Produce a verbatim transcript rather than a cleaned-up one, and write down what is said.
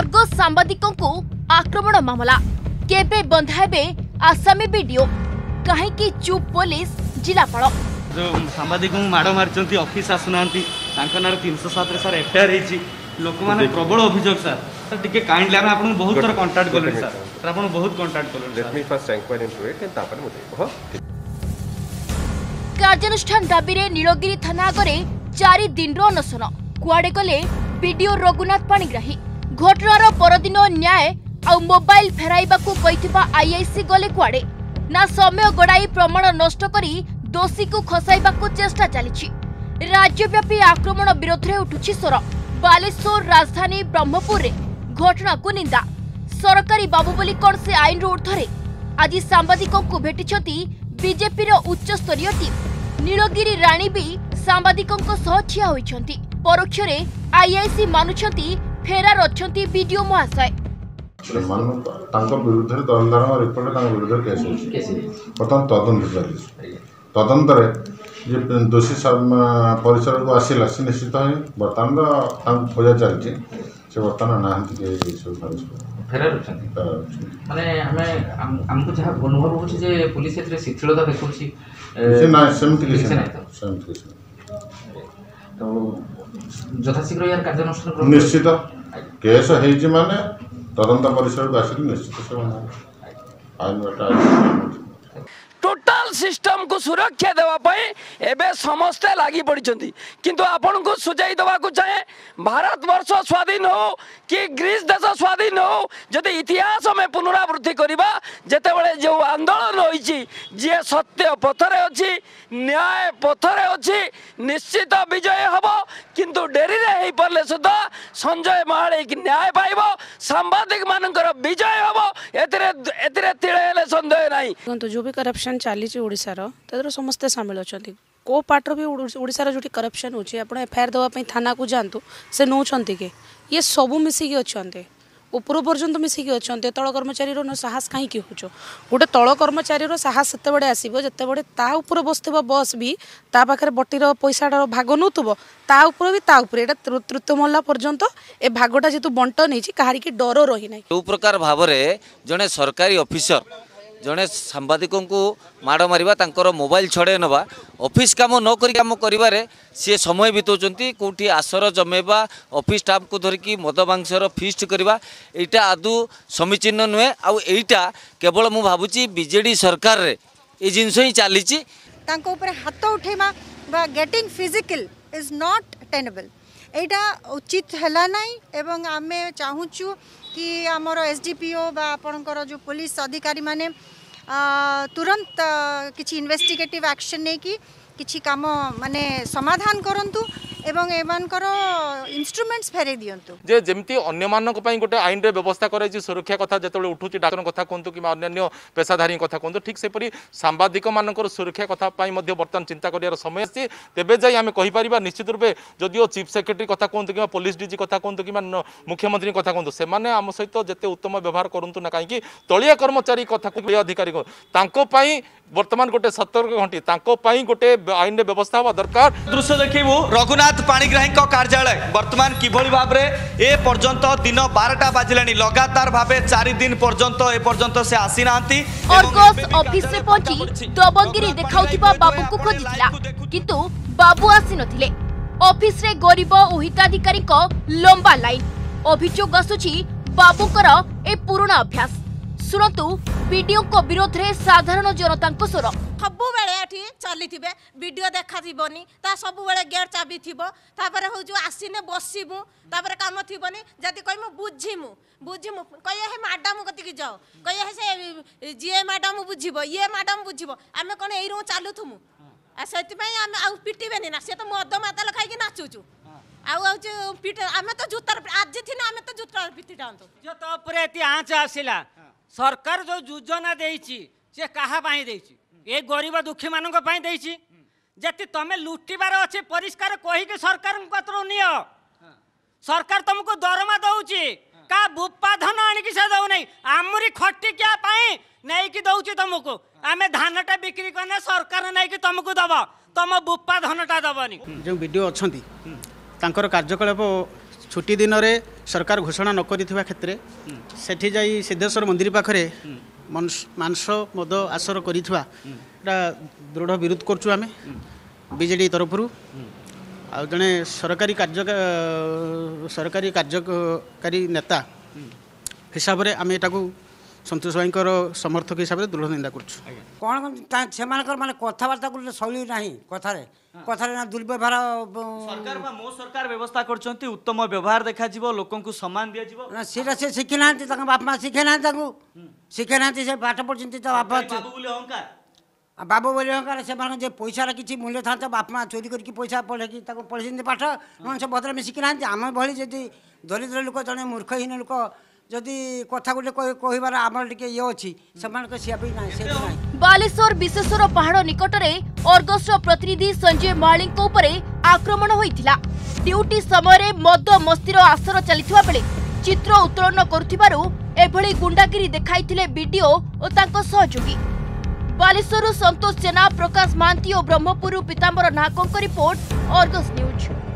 Argus सांबादिकों को आक्रमण मामला केबे बंधाइबे आसामी वीडियो कहीं चुप पुलिस जिलापाल जो सांबादिक माड़ मारी ऑफिस आसुना ना तीन सौ सात सर एफआईआर लोक मैंने प्रबल अभियोग सर टिके काइंडली आम आपको बहुत थर कंटाक्ट कले सर आप बहुत कंटाक्ट कले कार्यानुष्ठान दाबी रे नीलगिरी थाना आगे चारि दिन अनशन कुआडे गले बीडीओ रघुनाथ पाणिग्राही घटनार परदिन न्याय आ मोबाइल फेराइबाकू कहिथिबा आईआईसी गले कुआडे ना समय गड़ाई प्रमाण नष्ट करी दोषी को खसाइबाकू चेष्टा चली राज्यव्यापी आक्रमण विरोध में उठुछि स्वर बालेश्वर राजधानी ब्रह्मपुर रे घटना को निंदा सरकारी बाबू बोली कौन से आईन ऊर्धरे आज सांबादिकों को भेटिछंती बीजेपी रो उच्च स्तरीय टीम नीलगिरी राणी भी सांबादिकों सह ठिया होइछंती परोक्ष रे आईआईसी मानुछंती फेरार अछंती वीडियो महाशय विरुद्ध तदंतर रिपोर्ट विरुद्ध केस बर्तमान तदंत चली तदंतर दोषी परिसर को आसला से निश्चित बर्तमान खोजा चलती से बर्तमान ना फेरार माने हमें हमको जहाँ अनुभव हो पुलिस ए शिथिलता देखुची ना सेमती सेमती तो यथाशीघ्र यार कार्यानुष्ठान निश्चित केस होइछि माने तदंत परिसर को आसिक निश्चित से आईन टोटाल सिस्टम को सुरक्षा देवाई एवं समस्ते लगी पड़ी किंतु आपण को सुझाई देवा चाहे भारत वर्ष स्वाधीन हो कि ग्रीस देश स्वाधीन हो जदि इतिहास में पुनरावृत्ति करवा जितेबाला जो आंदोलन होती जी सत्य पथरे अच्छी न्याय पथरे अच्छी निश्चित विजय हम किंतु डेरी हो पारे सुधा संजय महालिक न्याय पाइब सांबादिक मानकर विजय हम ए सन्देह नहीं जो भी करप्शन चली ओडार समस्ते सामिल अच्छा को पार्टर भी ओडार जो करप्शन होती आप एफआईआर देवाई थाना को जातु से नौ के ये सबू मिसिकी अच्छा ऊपर पर्यंत मिसिकी अच्छा तल कर्मचारी साहस कहीं हो गोटे तल कर्मचारी साहस से आसो जिते ता उपर बस बस भी ता पाखे बटीर पैसा भाग नौब ता उपर भी ता उपर एटा तृतीय महला पर्यंत ए भागटा जेतु बंटन नहीं कहार की डर रही ना जो प्रकार भाव में जड़े सरकारी ऑफिसर जड़े सांबादिकों को माड़ मारिबा तांकर मोबाइल छड़े नवा ऑफिस काम न करी काम करिबारे सी समय बिताउछंती कोठी आसर जमेबा ऑफिस स्टाफ को धरिकी मद मांसर फिस्ट करवा एटा आदु समीचीन नुहे आ एटा केवल मु भाबुची बीजेडी सरकार रे ए जिंस ही चलीची तांको ऊपर हाथ उठेमा बा getting physical is not tenable एटा उचित हला नाही एवं आमे चाहूचु कि आमर एसडीपीओ बा आपणकर जो पुलिस अधिकारी माने तुरंत किछि इन्वेस्टिगेटिव एक्शन नहीं कि किछि काम माने समाधान करंतु एवं एमानकर इंस्ट्रूमेंट्स फेरे दियंतु जे जेमती अन्य मानक पई गोटे आईन रे व्यवस्था कराई सुरक्षा कथा जेतले उठुची डाक्टर कथा कोंतु कि अन्य पेशाधारी कथा कोंतु ठीक से परी सांबादिक मानकर सुरक्षा कथा पई मध्ये वर्तमान चिंता करियार समय अछि तेबे जाई आमे कहि परिबा निश्चित रूपे जदिओ चीफ सेक्रेटरी कथा कोंतु कि पुलिस डीजी कथा कोंतु कि मुख्यमंत्री कथा कोंतु से माने आम सहित जेते उत्तम व्यवहार करंतु ना काहे कि तलिया कर्मचारी कथा को अधिकारी को तांको पई वर्तमान गोटे सतर्क घंटी तांको पई गोटे आईन रे व्यवस्था होबा दरकार दृश्य देखिबु रघुनाथ पाणिग्राही कार्यालय वर्तमान किभली भाव ए पर्यंत दिन बारटा बाजिलानी लगातार भावे चार दिन पर्यंत ए पर्यंत से आसी नांती अर्गस ऑफिस रे पहुंची दबंगिरी देखाउथिबा बाबू को खोजिथिला किंतु बाबू आसी नथिले ऑफिस रे गरीब ओ हिताधिकारी को लंबा लाइन अभियोग आसुची बाबूकर ए पुराना अभ्यास सुनतु वीडियो को विरोध रे साधारण जनता को स्वर सबु बेले एठी चली थिबे वीडियो देखा थिबनी ता सबु बेले गेट चाबी थिबो तापर हो जो आसीने बसिमु तापर काम थिबनी जति कहिमु बुझिमु बुझिमु कहिए हे मैडम कति की जाओ कहिए हे से जे मैडम बुझिबो ये मैडम बुझिबो आमे कोन एई रो चालू थुमु आ सेति पई आमे आ पिटिबेनी ना से तो मद माताल खाइ के नाचुचु आउ आउ पिट आमे तो जुतर आज थिना आमे तो जुतर पिटी डांतो जो तो ऊपर एति आंच आसिला सरकार जो योजना देइछि से कहा पाई देइछि ए गरीब दुखी मानक पाई देइछि जति तमे लुटिबार अछि परिष्कार कहि के सरकार कतरो नियो सरकार तुमको दरमा दउछि का बुप्पा धन आनि कि से दउ नै आमुरी खट्टी क्या पाई नै कि दउछि तुमको आमे धानटा बिक्री करने सरकार नै कि तुमको दबा तुम बुप्पा धनटा दबनी जो वीडियो अछंती तांकर कार्यकलाप छुट्टी दिन रे सरकार घोषणा न करिथिबा क्षेत्र सेठी जाई सिद्धेश्वर मंदिर पाखरे मांस मद आसर करिथिबा एटा दृढ़ विरोध करछु आमे बीजेडी तरफ आ जने सरकारी कार्य सरकारी कार्यकारी नेता हिसाब रे आमे एटाकू संतोष भाई समर्थक हिसाब से दृढ़ निंदा कर कौन से माने कथबार्ता कर शैली ना कथार कथार ना दुर्व्यवहार सरकार बा मो सरकार व्यवस्था करछंती उत्तम व्यवहार देखा जीवो लोकन को सम्मान दिया जीवो ना सेटा से शिखि ना तक बाप मा शिखे ना तक शिखे ना से पाठ पढ़छंती त बाप बाबू बोले अहंकार बाबू बोले अहंकार से माने जे पैसा किछि मूल्य था बाप मा चोरी करके पैसा पढ़े कि तक पढ़छंती पाठ न से भद्र में शिखि ना आम भली जदी दरिद्र लोक जने मूर्खहीन लोक जदि कथा गोटे कहबार आमर टिके ये अछि समान को सिया भी ना से नहीं बालेश्वर विशेषर पहाड़ निकटरे अर्गसर प्रतिनिधि संजय महालिक उपरे आक्रमण होइथिला ड्यूटी समय मद मस्तीर आसर चलिथिबा बेले चित्र उत्तोलन करुथिबारु एभली गुंडागिरी देखाइथिले वीडियो और तांको सहयोगी बालेश्वर संतोष जेना प्रकाश महांती और ब्रह्मपुर पीतांबर नाहकଙ୍କ रिपोर्ट अर्गस न्यूज।